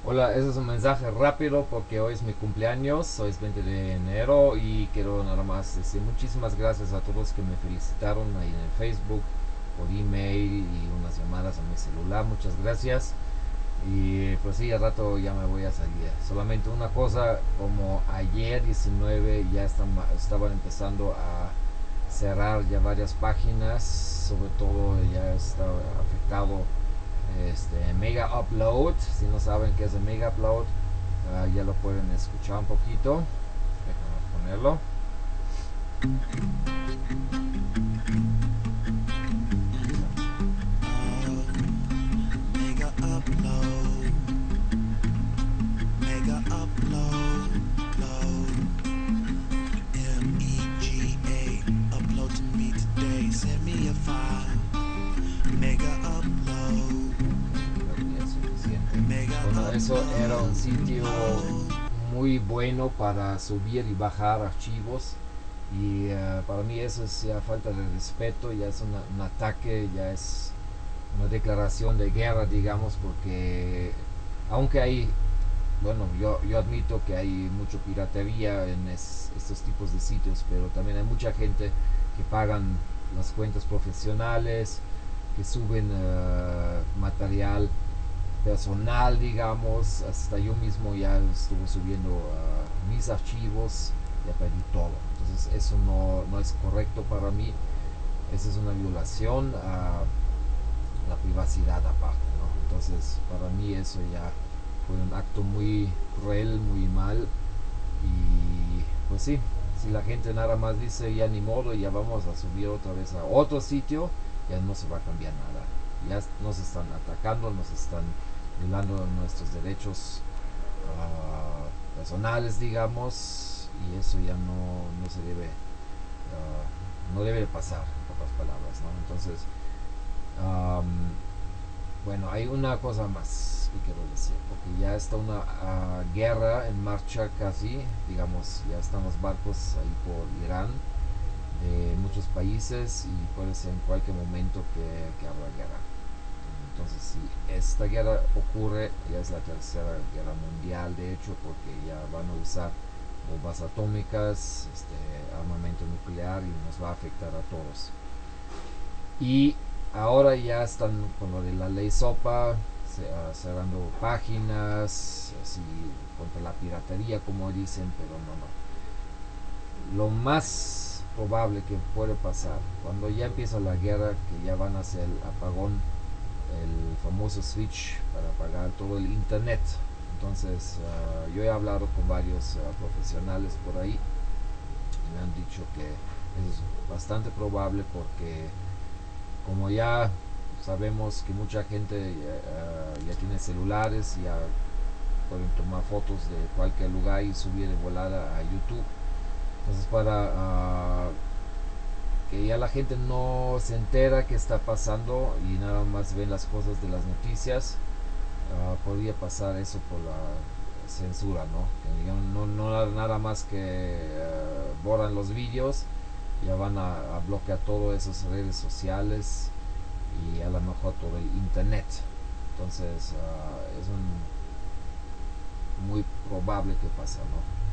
Hola, ese es un mensaje rápido porque hoy es mi cumpleaños, hoy es 20 de enero y quiero nada más decir muchísimas gracias a todos que me felicitaron ahí en el Facebook, por email y unas llamadas a mi celular, muchas gracias. Y pues sí, al rato ya me voy a salir. Solamente una cosa, como ayer 19 ya estaban empezando a cerrar ya varias páginas, sobre todo ya está afectado Mega Upload. Si no saben qué es el Mega Upload, ya lo pueden escuchar un poquito. Déjame ponerlo. Mega upload, mega upload, load. MEGA, upload to me today. Send me a file. Mega upload, Ya es suficiente. mega Bueno, eso era un upload, sitio load. muy bueno para subir y bajar archivos. Y para mí eso es ya falta de respeto, ya es un ataque, ya es una declaración de guerra, digamos, porque aunque hay, bueno, yo admito que hay mucho piratería en estos tipos de sitios, pero también hay mucha gente que pagan las cuentas profesionales, que suben material personal, digamos. Hasta yo mismo ya estuve subiendo mis archivos, ya perdí todo. Entonces eso no es correcto para mí. Esa es una violación a la privacidad aparte, ¿no? Entonces para mí eso ya fue un acto muy cruel, muy mal. Y pues sí, si la gente nada más dice ya ni modo, ya vamos a subir otra vez a otro sitio, ya no se va a cambiar nada. Ya nos están atacando, nos están violando nuestros derechos personales, digamos, y eso ya no se debe, no debe de pasar, en pocas palabras, ¿no? Entonces, bueno, hay una cosa más que quiero decir, porque ya está una guerra en marcha casi, digamos, ya están los barcos ahí por Irán, de muchos países, y puede ser en cualquier momento que habrá guerra. Entonces, si esta guerra ocurre, ya es la tercera guerra mundial, de hecho, porque ya van a usar bombas atómicas, armamento nuclear, y nos va a afectar a todos. Y ahora ya están con lo de la ley SOPA, cerrando páginas, así contra la piratería, como dicen, pero no. Lo más probable que puede pasar, cuando ya empieza la guerra, que ya van a hacer el apagón, el famoso switch para apagar todo el internet. Entonces, yo he hablado con varios profesionales por ahí y me han dicho que eso es bastante probable porque como ya sabemos que mucha gente ya tiene celulares, ya pueden tomar fotos de cualquier lugar y subir de volada a YouTube. Entonces para que ya la gente no se entera qué está pasando y nada más ven las cosas de las noticias, podría pasar eso por la censura, ¿no? Que no nada más que borran los vídeos, ya van a bloquear todas esas redes sociales y a lo mejor todo el internet. Entonces es muy probable que pase, ¿no?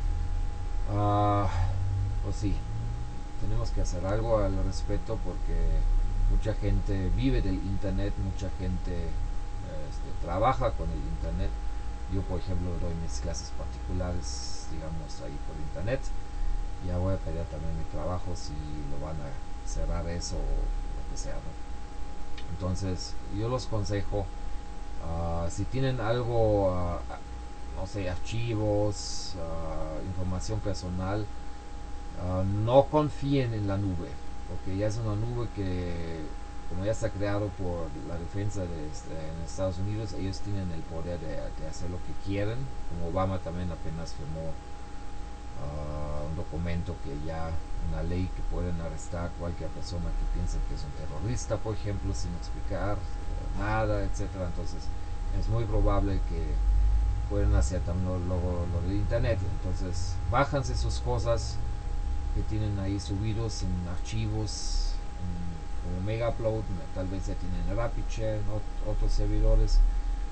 Pues sí, tenemos que hacer algo al respecto porque mucha gente vive del internet, mucha gente trabaja con el internet. Yo, por ejemplo, doy mis clases particulares, digamos, ahí por internet. Ya voy a pedir también mi trabajo si lo van a cerrar eso o lo que sea, ¿no? Entonces, yo los aconsejo, si tienen algo, no sé, archivos, información personal, no confíen en la nube, porque ya es una nube que, como ya está creado por la defensa en Estados Unidos, ellos tienen el poder de hacer lo que quieren. Como Obama también apenas firmó un documento que ya, una ley que pueden arrestar a cualquier persona que piensen que es un terrorista, por ejemplo, sin explicar nada, etcétera. Entonces, es muy probable que pueden hacer también lo del internet. Entonces, bájanse sus cosas que tienen ahí subidos en archivos como Mega Upload, tal vez ya tienen RapidShare, otros servidores.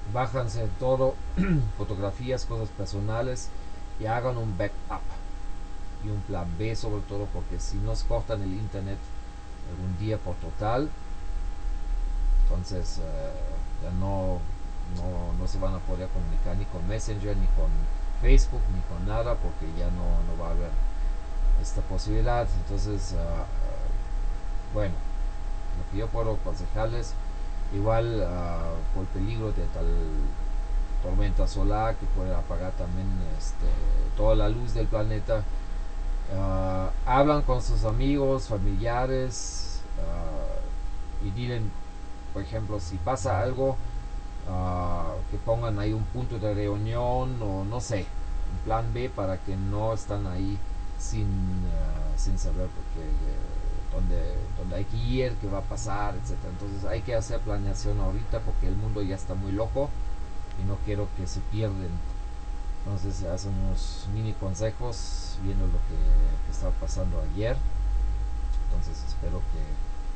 bájanse todo, fotografías, cosas personales, y hagan un backup y un plan B sobre todo, porque si nos cortan el internet algún día por total, entonces ya no se van a poder comunicar ni con Messenger, ni con Facebook, ni con nada, porque ya no va a haber esta posibilidad. Entonces, bueno, lo que yo puedo aconsejarles, igual por peligro de tal tormenta solar que puede apagar también toda la luz del planeta, hablan con sus amigos, familiares, y digan, por ejemplo, si pasa algo, que pongan ahí un punto de reunión, o no sé, un plan B, para que no están ahí sin saber porque, dónde hay que ir, qué va a pasar, etcétera. Entonces hay que hacer planeación ahorita, porque el mundo ya está muy loco y no quiero que se pierden. Entonces hacen unos mini consejos viendo lo que estaba pasando ayer. Entonces espero que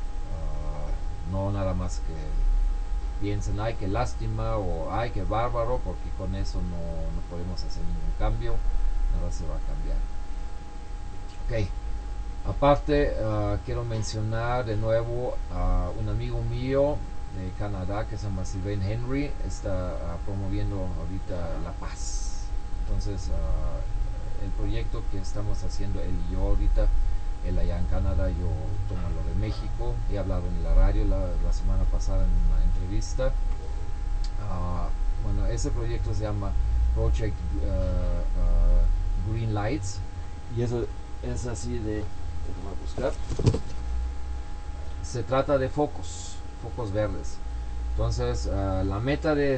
no nada más que piensen, ay, qué lástima, o ay, qué bárbaro, porque con eso no podemos hacer ningún cambio, nada se va a cambiar. Ok, aparte, quiero mencionar de nuevo a un amigo mío de Canadá que se llama Sylvain Henry, está promoviendo ahorita la paz. Entonces, el proyecto que estamos haciendo él y yo ahorita, él allá en Canadá, yo tomo lo de México. He hablado en la radio la semana pasada en una entrevista. Bueno, ese proyecto se llama Project Green Lights, y eso es así de, déjame buscar, se trata de focos verdes. Entonces, la meta de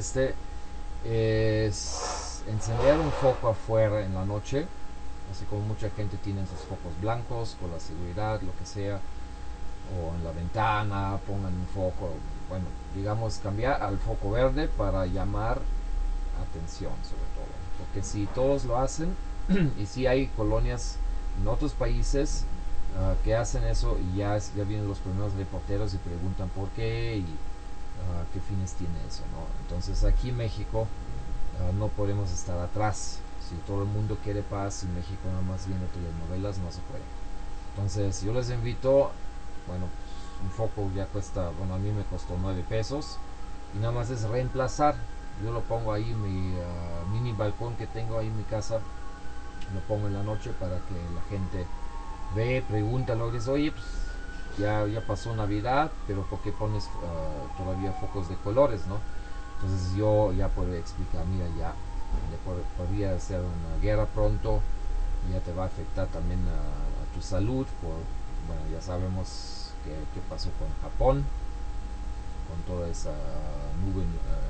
es encender un foco afuera en la noche, así como mucha gente tiene sus focos blancos por la seguridad, lo que sea, o en la ventana pongan un foco. Bueno, digamos, cambiar al foco verde para llamar atención sobre todo, porque si todos lo hacen y si hay colonias en otros países que hacen eso, y ya vienen los primeros reporteros y preguntan por qué y qué fines tiene eso, ¿no? Entonces aquí en México no podemos estar atrás. Si todo el mundo quiere paz y México nada más viendo telenovelas, no se puede. Entonces yo les invito, bueno, pues, un foco ya cuesta, bueno, a mí me costó 9 pesos, y nada más es reemplazar. Yo lo pongo ahí en mi mini balcón que tengo ahí en mi casa, lo pongo en la noche para que la gente ve, pregunta, luego dice, oye, pues ya pasó Navidad, pero ¿por qué pones todavía focos de colores, no? Entonces yo ya puedo explicar, mira, ya podría ser una guerra pronto, y ya te va a afectar también a tu salud, bueno, ya sabemos qué pasó con Japón, con toda esa nube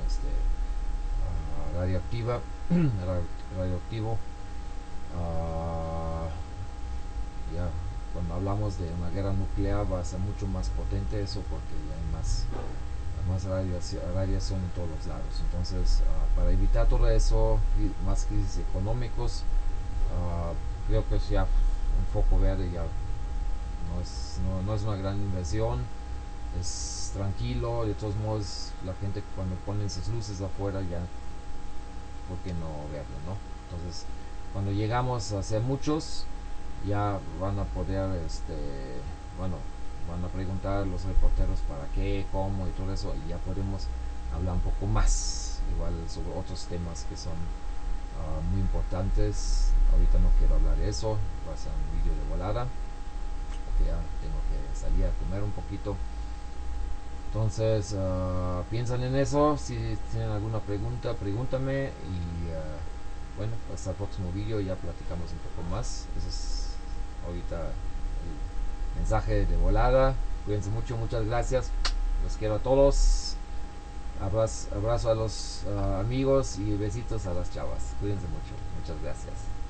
radioactiva, radioactivo. Ya cuando hablamos de una guerra nuclear va a ser mucho más potente eso, porque ya hay más radiación en todos los lados. Entonces, para evitar todo eso, más crisis económicos, creo que ya un foco verde ya no es una gran inversión, es tranquilo. De todos modos, la gente cuando ponen sus luces afuera, ya, ¿por qué no verlo, no? Entonces, cuando llegamos a ser muchos, ya van a poder, bueno, van a preguntar los reporteros para qué, cómo y todo eso, y ya podemos hablar un poco más, igual sobre otros temas que son muy importantes. Ahorita no quiero hablar de eso, va a ser un vídeo de volada, porque ya tengo que salir a comer un poquito. Entonces, piensan en eso. Si tienen alguna pregunta, pregúntame, y bueno, hasta el próximo vídeo ya platicamos un poco más. Ese es ahorita el mensaje de volada. Cuídense mucho, muchas gracias, los quiero a todos. Abrazo a los amigos, y besitos a las chavas. Cuídense mucho, muchas gracias.